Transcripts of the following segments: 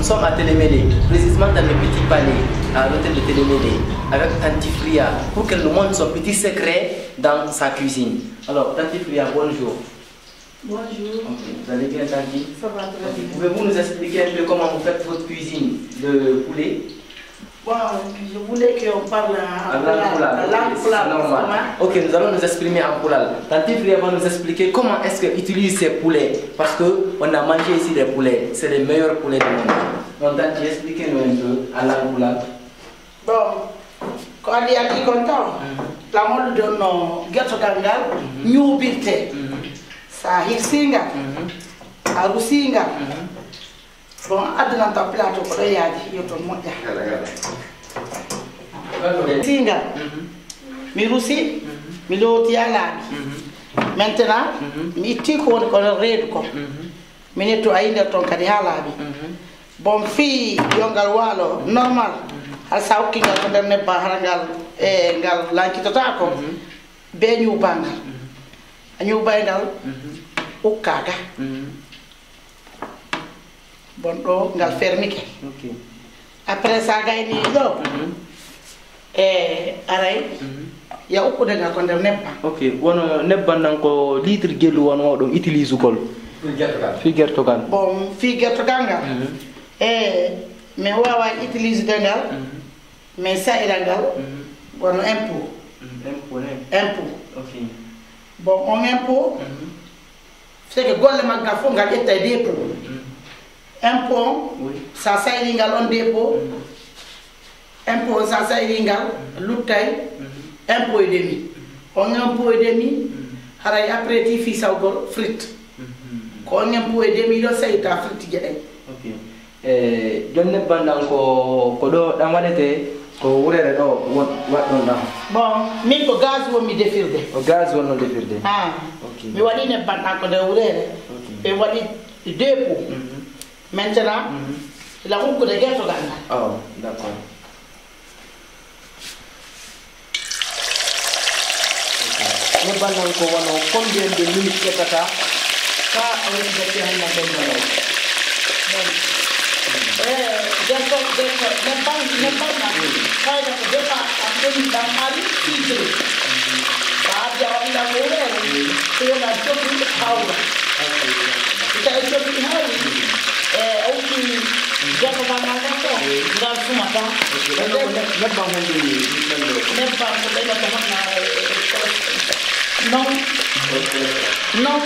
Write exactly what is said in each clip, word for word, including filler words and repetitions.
nous sommes à Télémélé, précisément dans le petit palais, à l'hôtel de Télémélé, avec Tanti Fria, pour qu'elle nous montre son petit secret dans sa cuisine. Alors, Tanti Fria, bonjour. Bonjour. Okay. Vous allez bien, Tanti? Ça va très bien. Pouvez-vous nous expliquer un peu comment vous faites votre cuisine de poulet? Bon, je voulais qu'on parle en langue poulal. Normal. Ok, nous allons nous exprimer en poulal. Tanti Fria va nous expliquer comment est-ce qu'elle utilise ces poulets. Parce qu'on a mangé ici des poulets. C'est les meilleurs poulets du monde. Donc, Tanti, expliquez-nous un peu en langue poulal. Bon, quand il y a qui content, la mode donne gâteau gangal, new birte, sa hirsinga, arusinga. Bon, adnan ta plateau pour y aller, il y a tout le monde. Singa, mi rusi, mi loti ala. Maintenant, mi tiko on ko redu ko. Mi neto ayinde ton kadi hala bi. Bon fi yongal walo normal. Al sawki ngal ko dem ne ba harangal e ngal lankitata ko. Be ñu banga. Ñu baygal ukkaga. Bon do ngal fermike. Ok. Après ça gayni do. Eh aray. Ya ukku de ngal ko dem nebba. Ok, wono nebban nan ko litre gelu wono do utilise kol. Fi gertogal. Bon fi gertogal ngal. Eh mais wawa utilise de ngal. Mais ça il ngal. Wono impôt. Impôt. Impôt. Ok. Bon on impôt. C'est que golle magga fo ngal etta dépôt. Impôt. Oui. Ça ça il ngal on dépôt. Impôt ça ça il ngal lutay. Un pot et demi. On a un pot et demi. Haray après tu fais ça au frites. Quand on a un pot et demi, là ça est à frites. Ok. Eh, donne bandang ko ko do dan wadete ko wurere do wat don dam. Bon, min ko gaz wo mi defirde. O gaz wonno defirde. Ah. Ok. Mi wadi ne bandang ko de wurere. Ok. E wadi deux pots. Maintenant, la roue ko de ghetto ganga. Oh, d'accord. Ne bandang ko wono combien de minutes ketata Ça on est de faire na ben na. Bon. Eh, ghetto ghetto, ne pas ne pas na. Ça il a de pas en demi dans ali titre. Ça a déjà la wurere. C'est la joki hawa. Ita joki hawa. Eh, auki ghetto ganga ko. Ngal sumata. ne ba mo ndi Même pas pour les non, non,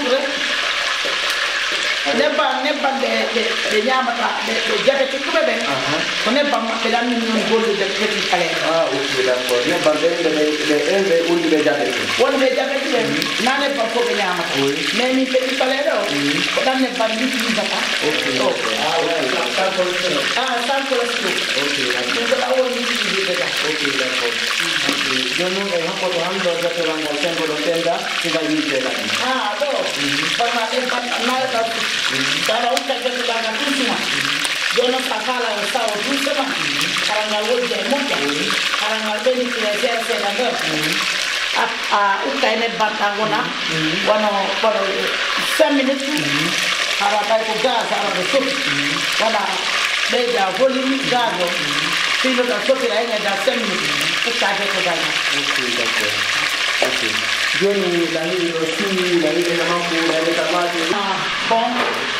n'est pas, n'est pas de Yamata, de diabétique, on n'est pas de la minimum de diabétique. Ah, ok, d'accord. Ne ba de de de de diabétique. On est diabétique, n'en est pas pour les Yamata. Mais mi petit palais, on n'est pas du tout d'accord. Ok. Ah, ouais, ça pour le Ah, ça pour le Ok, d'accord. Ok, d'accord. Yo no he hapo ando za tulango tengo lo tenda tiba yite la. Ah, do. Para el para para un taller de la cocina. Yo no pasaba el sábado dulce más. Para la voz de mucha. Para la vez que le sea se la dos. A a un taller batagona. Bueno, por cinq minutes. Para caer con gas, para el sur. Voilà. Bella volume gas. Si lo da sopra la da cinq minutes. Ok, d'accord. Ok. Yo ni la ni lo si la ni la mambo la ni tamati. Ah, bon.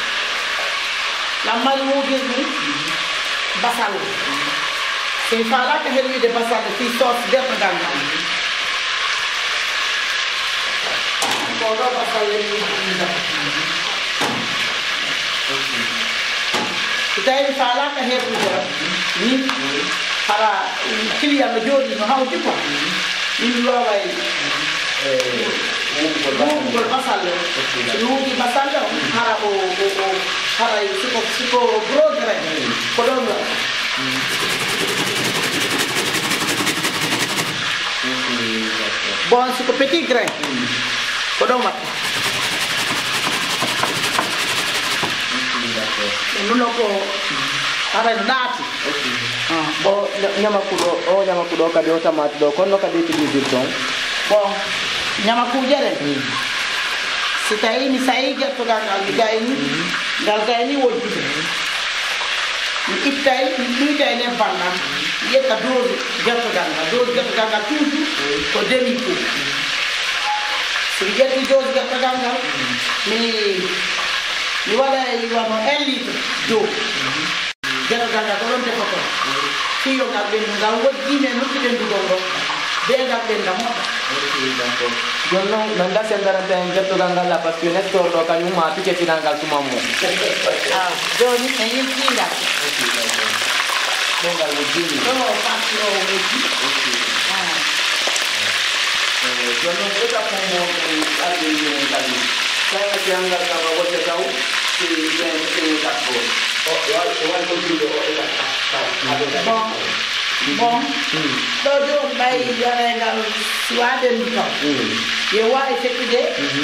La malu gini basal. C'est pas là que j'ai de basal de sauce de paganga. Bon, là basal ni. C'est pas là que j'ai ni para kili ya jodi no hawo tipo ni lo way eh ko basal no di basal para o o para siko siko brodre ko don bon siko petit grain ko don mat no ko para dati Bon, nyama kudo, oh nyama kudo kadi o tamati do kono kadi utiliser ton. Bon, nyama kujere. Sitai ni sai getto ga gal gaini, gal gaini wodi. ittay ɗuytay ne banna yetta dose gerto ganga dose gerto ganga toujours ko demi coup so yetti dose gerto ganga mi mi waɗa wano un litre d'eau gerto ganga ko ɗon defoto fiyo ngal ɓendu ngal woddine nokkuɗen ndugol ɗo be ngal ɓenda moɗa jonno non da semdarante en getto gangal la parce que nestor do kanyum ma pike finangal tuma mo ah joni en yimtinga bengal wujini do fatti o wujji ah jonno eta ko mo alde ni tali saya ti angal ka ba wote taw ci ben ci takko o yo o wan ko judo o eta bon bon do do bay yore ngal suwaden ko ye wa effectude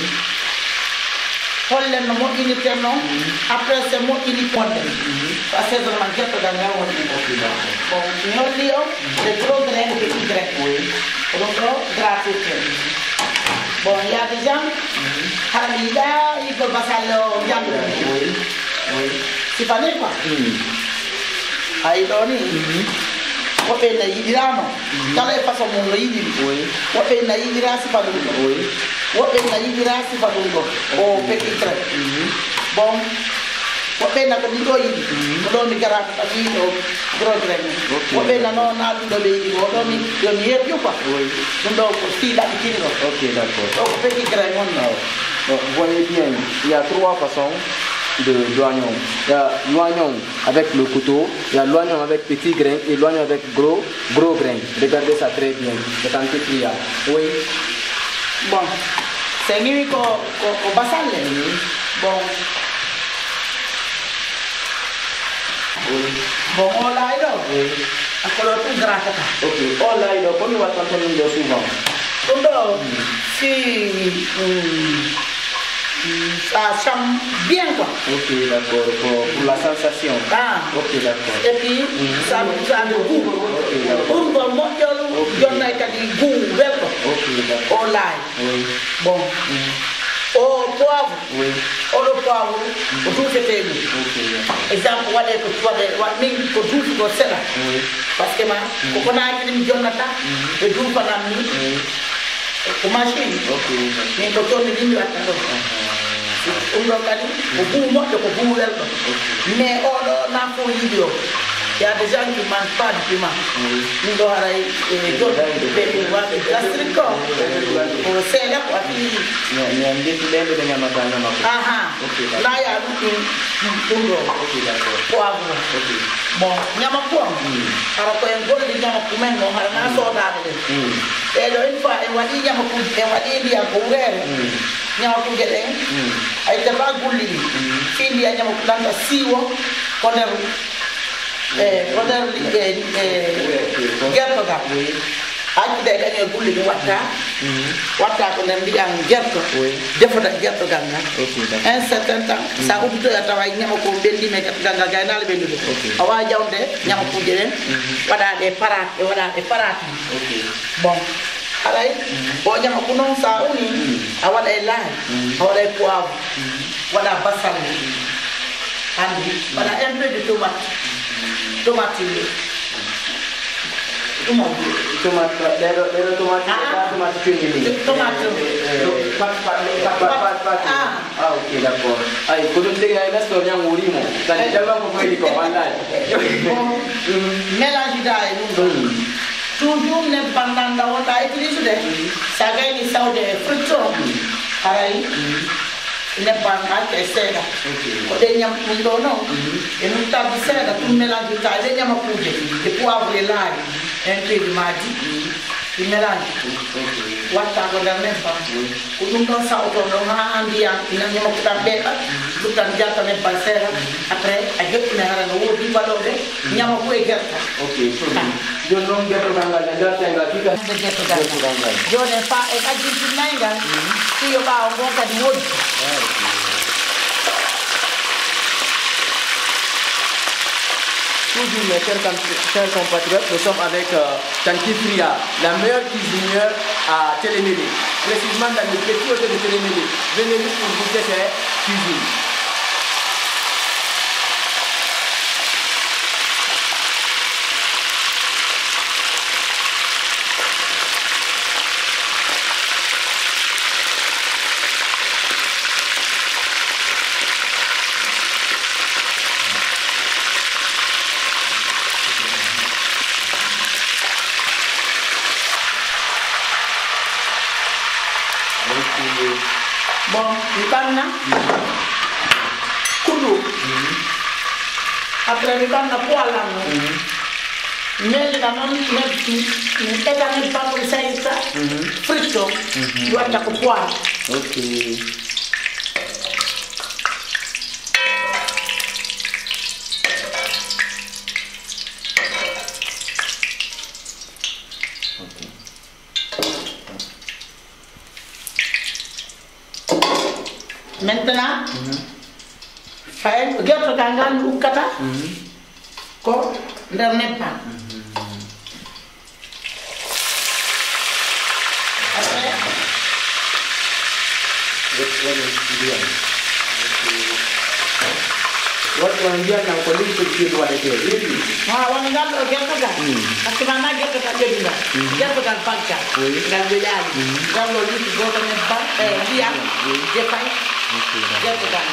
hollen no moƴƴini ten noon après c'est moƴƴini ponde parce que vraiment jetto dal ngal woni bon ñolli o le gros grain et petit grain donc ɗo gratuité bon y a des gens hara yiɗa yiɗo basal o jangde si fani quoi hay ɗo ni woɓɓe na yiɗirano kala e façon mum no yiɗiri woɓɓe na yiɗira sifa ɗum ɗo woɓɓe na yiɗira sifa ɗum ɗo o petit trait bon woɓɓe na ko ɗiɗo yiɗi ko ɗo mi garata ɗafi ɗo gros trait ni woɓɓe na noon na ɗum ɗo ɓe yiɗi o ɗo mi yomi yeɓju quoi ɗum ɗo ko fiɗaɓe kini ɗo ok d'accord ɗo ko petit trait on vous voyez bien il y a trois façons de l'oignon. Il y a l'oignon avec le couteau, il y a l'oignon avec petit grain et l'oignon avec gros gros grain. Regardez ça très bien. C'est un petit là. Oui. Bon. C'est lui qu'on qu'on basale. Bon. Oui. Bon, on l'a là. Oui. Encore tout grâce. Ok. On l'a là. Comment on va t'entendre souvent? Donc, si ça chante bien quoi. Ok, d'accord. Pour, pour la sensation. Ah. Ok, d'accord. Et puis, mm. ça, ça a le goût. Ok, d'accord. Pour le monde, il y a du goût. Ok, d'accord. Au l'ail. Oui. Bon. Mm. Au poivre. Oui. Au le poivre. Au tout c'était lui. Ok. Exemple, on va dire que tu vas dire, que tout ce que c'est là. Oui. Parce que ma, on a dit que Jonathan, et tout pendant nous. Oui. Pour machine. Ok. Mais quand on est venu à ta umro kadi ko buu moƴƴo ko buu welɗo mais oɗo nafo yiɗi o y a des gens qui mangent pas du piment min ɗo haray joɗɗe ɓe waɓe gastrique ko ko seeɗa ko ati mi defi ɓeɓe ɓe ñamata ñama ko aha laya ɗum ɗum ɗum ɗo poivre bon ñama poam hara ko en golli ñama kumen no hara na soodade ɗen ɓeɗo une fois en waɗi ñama kuji en waɗi ndiyan ko wurere ñama kuje ɗen ay defa gulli ɗi fi ndiya ñama kuɗanta siiwo ko nder e ko nder gerto ga accude e kañum e gulli ɗum watta watta ko nder ndiyan gerto defata gerto gal ngal un certain temps sa udditoya tawa ñama ko ɓendime gerto gal ngal gaynale ɓendude a wawi jawde ñama kuje ɗen waɗaɗe parat e waɗaɗe parati bon alay o ñama ko noon sa uni a waɗa e laaj a waɗa e poivre waɗa basal andi waɗa un peu de tomate tomate ɗum on tomate ɗeɗo ɗeɗo tomate tomate cundi ni tomate pat pat pat pat ah ok d'accord ay ko ɗum tigi ay nestor ñam wurimo tani jalma ko foyɗi ko wallahi mélange da e ɗum ɗon toujours ne bandanda wonɗa utilise de sa gayni sawde e fritton haray nebban acca e seeɗa ko ɗe ñam ɗum ɗo noon e ɗum tabbi seeɗa ɗum mélange ta ɗe ñama kuuje e poivre e laari un peu de maji ɗi mélange watta ko nder men fam ko ɗum ɗon sawton ɗon ha ndiyan ina ñama kuɗan ɓeeɗa ɗuttan jatta nebban seeɗa après a joɗɗine hara no woodi waɗoɓe ñama ko e gerta ok joni noon gertogal ngal e dartengal fika nde gertogal ngal joni fa e ajjintinnayi ngal fiyo ɓaawo ngo kadi woddi Toujours mes chers, chers compatriotes, nous sommes avec euh, Tanti Fria, la meilleure cuisinière à Télémélé, précisément dans le petit hôtel de Télémélé. Venez juste pour goûter ses cuisines. Bon, mi banna. Kudu. Après mi banna poil là. Nel da non nel ni eta nel banco di salsa. Fritto. Guarda con poil. Ok. Maintenant, fay gerto gangal ukata ko nder nebban après what one dia na ko lim ko ci wala te ah won ngal o gerto ga parce que mana gerto ga jodi la gerto ga pancha ngal be yaali ngal lo li go ko nebban e dia je fay gerto ga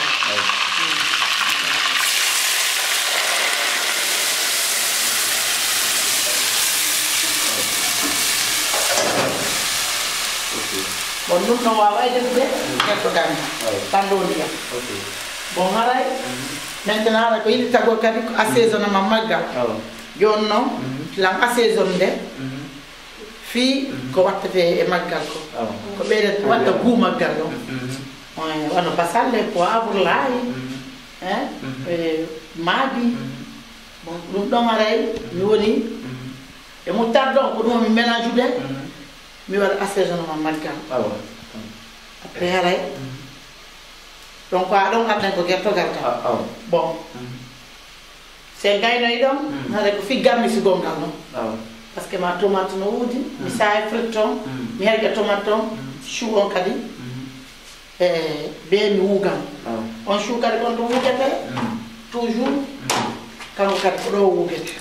bon nous non wawa def de gerto ga tando dia bon haray maintenant ko yidi tago kadi ko assaisonnement magga jonno la assaison de fi ko wattete e maggal ko ko beede watta gu maggal do wano basalle poivre laay hein e maadi bon dum don haray mi woni e mo tardon ko dum mi ménage de mi wala assaisonnement maggal après haray donc quoi donc attends ko gerto garta bon c'est gayno idom hade ko fi gammi si gongal no parce que ma tomate no wudi mi say fritton mi herga tomate on chou on kadi eh be mi wugam on chou kadi on to wugete toujours kanu kadi ko do wugete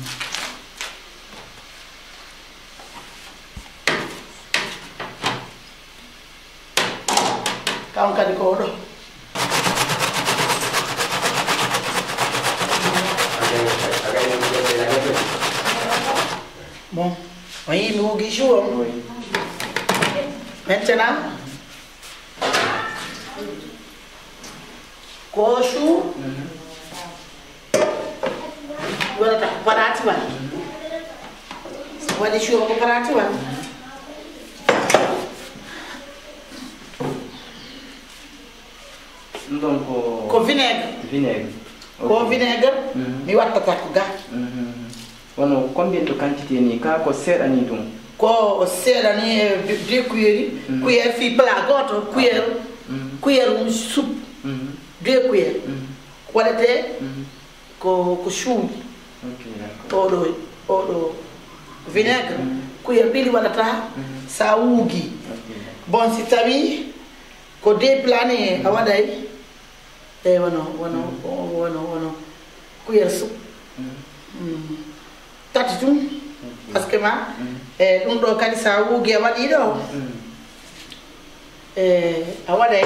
kanu kadi ko do bon, oui, nous guichons. Maintenant, cochou, voilà, t'as pas d'attiba. Voilà, des choses pour pas d'attiba. Donc, au vinaigre. Vinaigre. Au vinaigre, mais what t'as quoi Bueno, combien de quantité ni ka ko seeda ni dum ko seeda ni deux cuillères cuillère fi plat goto cuillère cuillère soupe deux cuillères wala te ko ko chou ok do do vinaigre cuillère bili wala ta sa wugi bon si tawi ko deux plats ni awaday e wono wono wono wono cuillère soupe tati tum parce que ma e dum do kadi sa wugi e wadi do e awada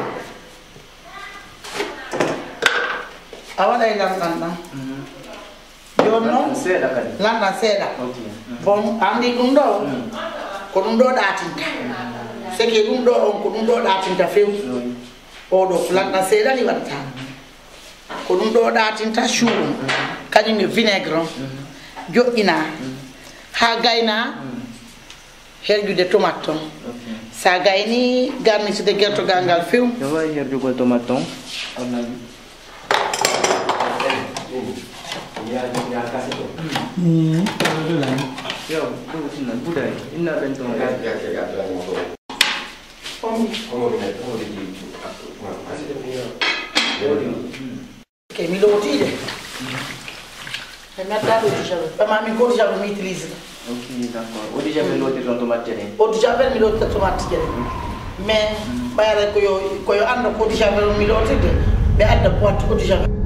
awada landan dan jonno seeda kadi landan seeda bon andi dum do ko dum do datinta c'est que dum do on ko dum do datinta few o do landan seeda ni watta ko dum do datinta chou kadi ni vinaigre jo'ina ha gayna herjude tomate ton sa gayni garnitude gerto gangal few yo way herjugo tomate ton on a ya ya kasi to hmm yo ko tinna buday inna ben ton ga ya ya ya pom como me como de así de mío che mi lo tire e metà l'eau di javel ma mi ko di javel mi utilise ok d'accord eau di javel lo tir ton tomate jene eau di javel mi lo tir tomate jene mais bayare ko yo ko yo anda ko di javel mi lo tirde be adda boîte eau di javel